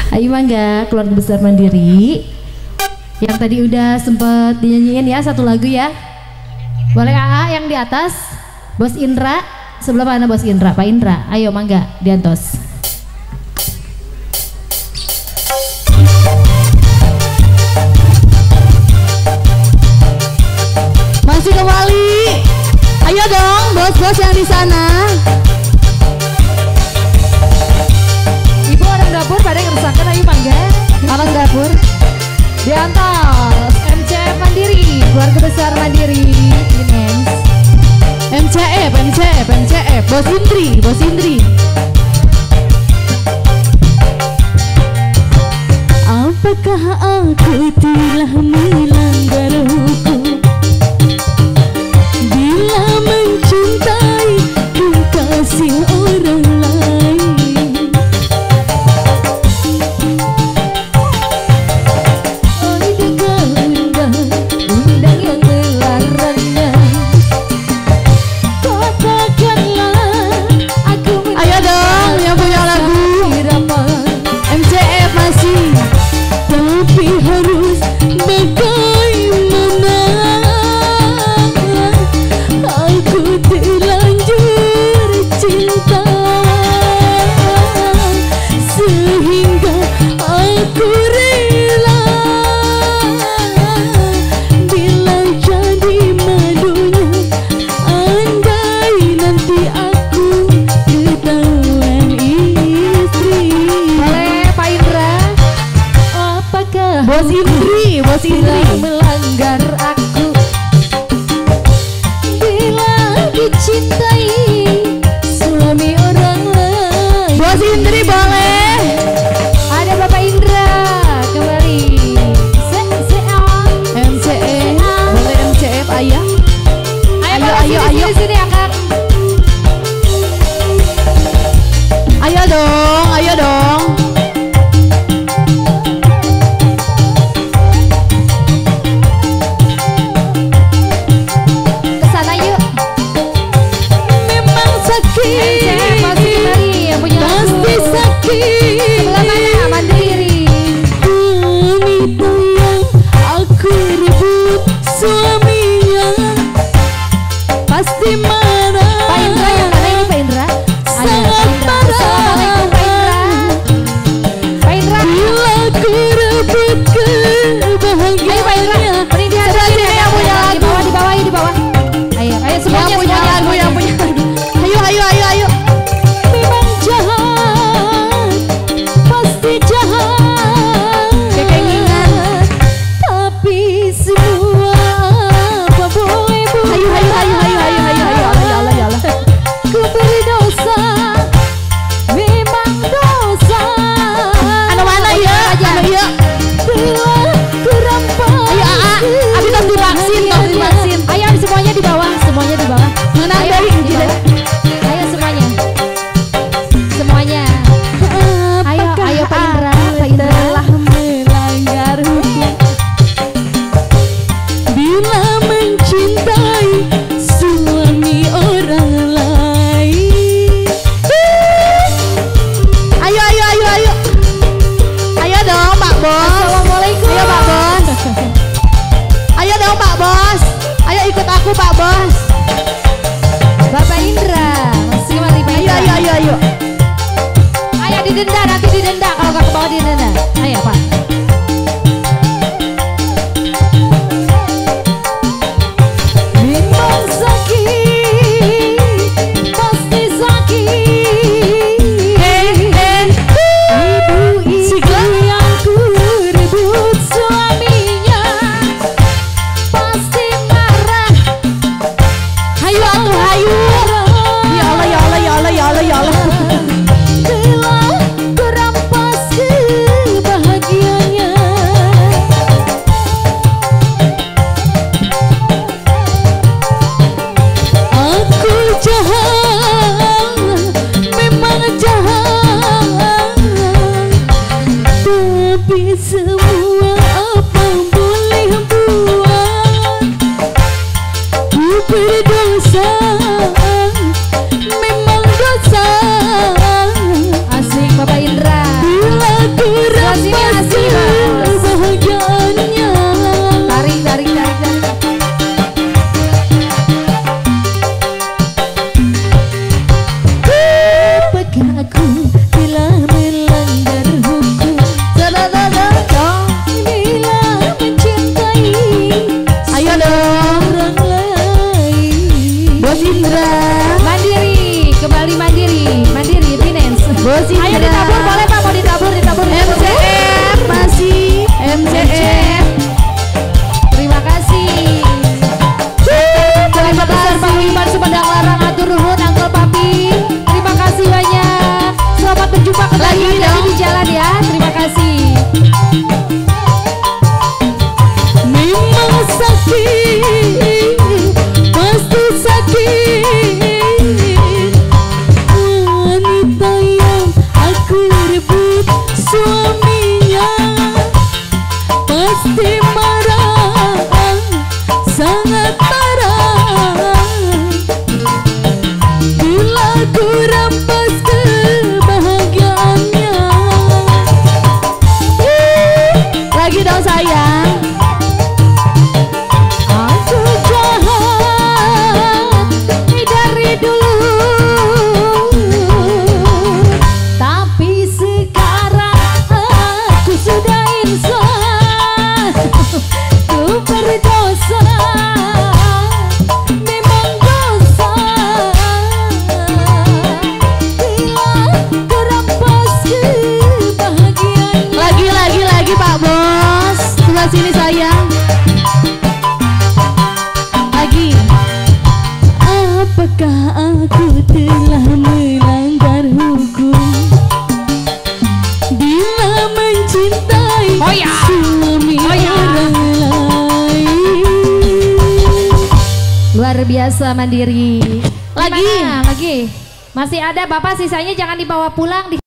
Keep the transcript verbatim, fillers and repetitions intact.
Ayo mangga keluarga besar Mandiri. Yang tadi udah sempet dinyanyiin ya satu lagu ya. Boleh A A yang di atas. Bos Indra, sebelah mana Bos Indra? Pak Indra, ayo mangga diantos. Masih kembali. Ayo dong bos-bos yang di sana. Ibu orang dapur pada ngerusakan, ayo mangga. Orang dapur. Diantos M C F Mandiri, keluarga besar Mandiri. Inens. M C F, M C F, M C F, Bos Indri, Bos Indri. Apakah aku telah melanggar hukum bila mencintai kekasih orang lain? Adakah undang-undang yang melarangnya? Katakanlah aku mencintaimu. Ayo dong yang punya lagu M C F masih. Tapi harus bagaimana? Aku terlanjur cinta sehingga aku rela bila jadi madunya. Andai nanti aku ketahuan istri. Boleh Pak Indra. Apakah Bos Indri, Bos Indri melanggar aku bila dicintai suami orang lain? Bos Indri boleh. Ada Bapak Indra kembali. Se se M C F boleh M C F ayah. Ayo Ayo, ayo ayo, ayo sini akang. Ayo dong, ayo dong. Kesana yuk. Memang sakit. M C F masih kembali yang punya lagu. Pasti sakit. Sebelah mana Mandiri? Wanita yang aku rebut suaminya pasti marah. Pak Indra yang mana ini Pak Indra? Ada Sangat Pak Indra. Assalamualaikum Pak Indra. Pak Indra. Bila ku rebut Ayo Pak Indra. kebahagiaannya. Mending di atas sini yang punya lagu. Di bawah, di bawah, di bawah. Ayo, ayo semuanya, Yang punya semuanya, lagu, semuanya. yang punya lagu. Ayo, ayo, ayo, ayo. Memang jahat, pasti jahat. Kekengingan. Tapi semua apa boleh buat. Ayo, ayo, ayo, ayo, ayo, ayo, ayo, Allah, ya Allah, ya Allah. Ku berdosa, memang dosa. Anu mana ya? Anu ya? Bila ku rampas. Ayo, A A. Abi tos divaksin, tos divaksin. Ayo semuanya di bawah, semuanya di bawah. Menang Ayo, dari di Injil. bawah. Ayo semuanya. Semuanya. Ayo, ayo Pak Indra, Pak Indra. Telah melanggar hukum bila mencintai suami orang lain. Ayo, ayo, ayo, ayo. Ayo dong Pak Bos. Assalamualaikum. Ayo Pak Bos. Ayo dong Pak Bos. Ayo ikut aku Pak Bos. Bapak Indra, masih kembali Pak Ayo, Indra. ayo, ayo, ayo. Ayo didenda, nanti didenda kalau nggak ke bawah didenda. Ayo Pak. Memang sakit, pasti sakit. Eh, eh. Ibu-ibu yang ku rebut suaminya pasti marah. Hayu atuh hayu. Ya Allah, ya Allah, ya Allah, ya Allah, ya Allah. Bila ku rampas kebahagiaannya. sini sayang. Lagi. Apakah aku telah melanggar hukum bila mencintai Oh ya. suami Oh ya. orang lain? Luar biasa Mandiri. Lagi. Gimana? Lagi. Masih ada Bapak, sisanya jangan dibawa pulang.